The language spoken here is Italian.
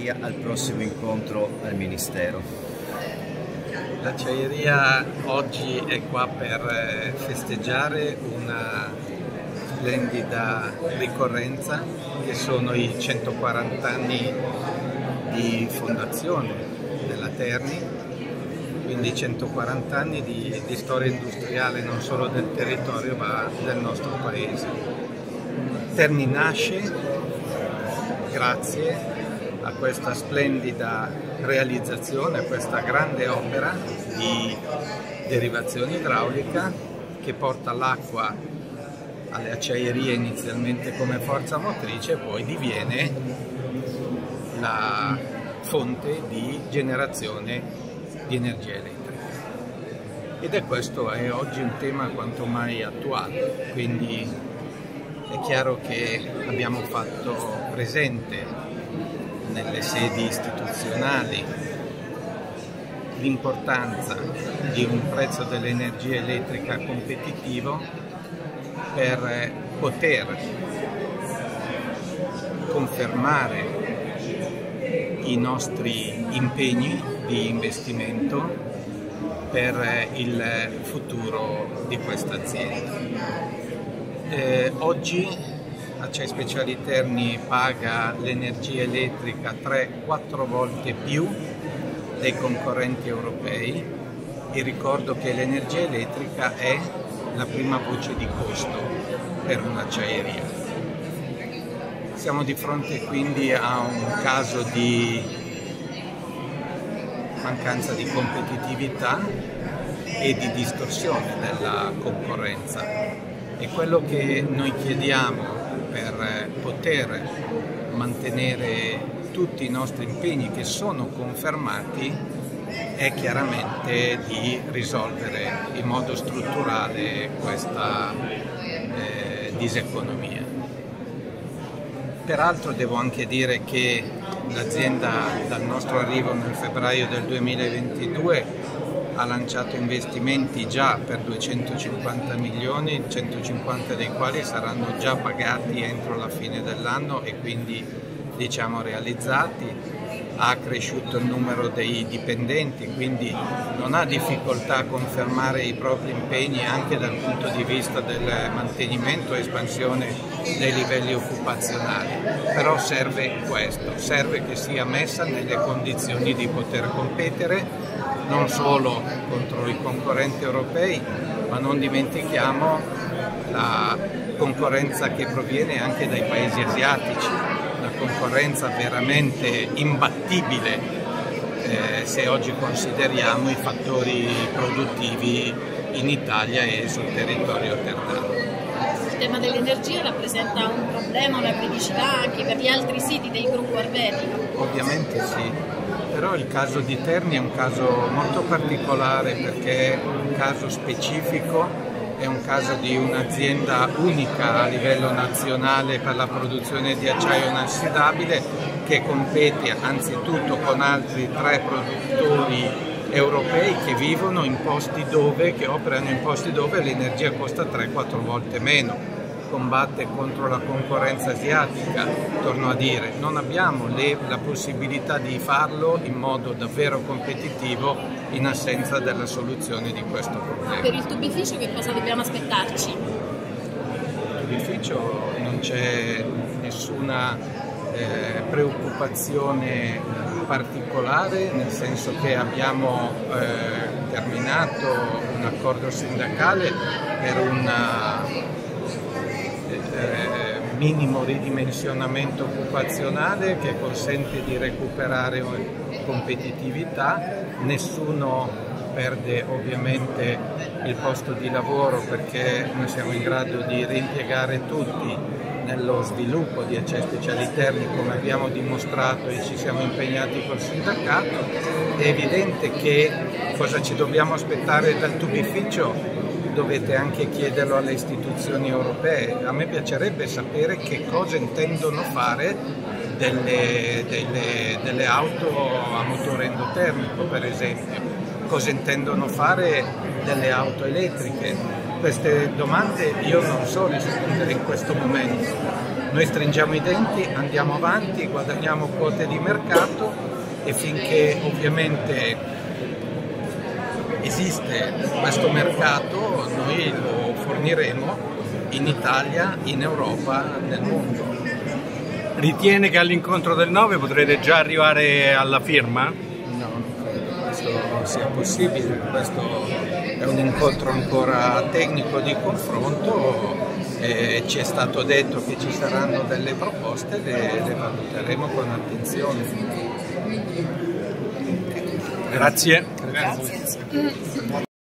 l'acciaieria al prossimo incontro al Ministero? L'acciaieria oggi è qua per festeggiare una splendida ricorrenza che sono i 140 anni di fondazione della Terni, quindi 140 anni di storia industriale non solo del territorio ma del nostro paese. Terni nasce grazie a questa splendida realizzazione, a questa grande opera di derivazione idraulica che porta l'acqua alle acciaierie inizialmente come forza motrice e poi diviene la fonte di generazione di energia elettrica. Questo è oggi un tema quanto mai attuale, quindi è chiaro che abbiamo fatto presente nelle sedi istituzionali l'importanza di un prezzo dell'energia elettrica competitivo per poter confermare i nostri impegni di investimento per il futuro di questa azienda. Oggi Acciai Speciali Terni paga l'energia elettrica 3-4 volte più dei concorrenti europei e ricordo che l'energia elettrica è la prima voce di costo per un'acciaieria. Siamo di fronte quindi a un caso di mancanza di competitività e di distorsione della concorrenza e quello che noi chiediamo per poter mantenere tutti i nostri impegni che sono confermati è chiaramente di risolvere in modo strutturale questa diseconomia. Peraltro devo anche dire che l'azienda dal nostro arrivo nel febbraio del 2022 ha lanciato investimenti già per 250 milioni, 150 dei quali saranno già pagati entro la fine dell'anno e quindi diciamo realizzati. Ha cresciuto il numero dei dipendenti, quindi non ha difficoltà a confermare i propri impegni anche dal punto di vista del mantenimento e espansione dei livelli occupazionali. Però serve questo, serve che sia messa nelle condizioni di poter competere non solo contro i concorrenti europei, ma non dimentichiamo la concorrenza che proviene anche dai paesi asiatici, una concorrenza veramente imbattibile se oggi consideriamo i fattori produttivi in Italia e sul territorio ternano. Il tema dell'energia rappresenta un problema, una criticità anche per gli altri siti del gruppo Arvedi? Ovviamente sì, però il caso di Terni è un caso molto particolare perché è un caso specifico, è un caso di un'azienda unica a livello nazionale per la produzione di acciaio inossidabile che compete anzitutto con altri 3 produttori europei che vivono in posti dove, che operano in posti dove l'energia costa 3-4 volte meno. Combatte contro la concorrenza asiatica, torno a dire, non abbiamo la possibilità di farlo in modo davvero competitivo in assenza della soluzione di questo problema. Per il tubificio che cosa dobbiamo aspettarci? Il tubificio non c'è nessuna preoccupazione particolare, nel senso che abbiamo terminato un accordo sindacale per un minimo ridimensionamento occupazionale che consente di recuperare competitività. Nessuno perde ovviamente il posto di lavoro perché noi siamo in grado di reimpiegare tutti nello sviluppo di Acciai Speciali Terni come abbiamo dimostrato e ci siamo impegnati col sindacato. È evidente che cosa ci dobbiamo aspettare dal tubificio dovete anche chiederlo alle istituzioni europee. A me piacerebbe sapere che cosa intendono fare delle auto a motore endotermico, per esempio, cosa intendono fare delle auto elettriche. Queste domande io non so rispondere in questo momento. Noi stringiamo i denti, andiamo avanti, guadagniamo quote di mercato e finché ovviamente esiste questo mercato noi lo forniremo in Italia, in Europa, nel mondo. Ritiene che all'incontro del 9 potrete già arrivare alla firma? No, non credo che questo sia possibile, questo è un incontro ancora tecnico di confronto, ci è stato detto che ci saranno delle proposte, le valuteremo con attenzione. Grazie. Grazie.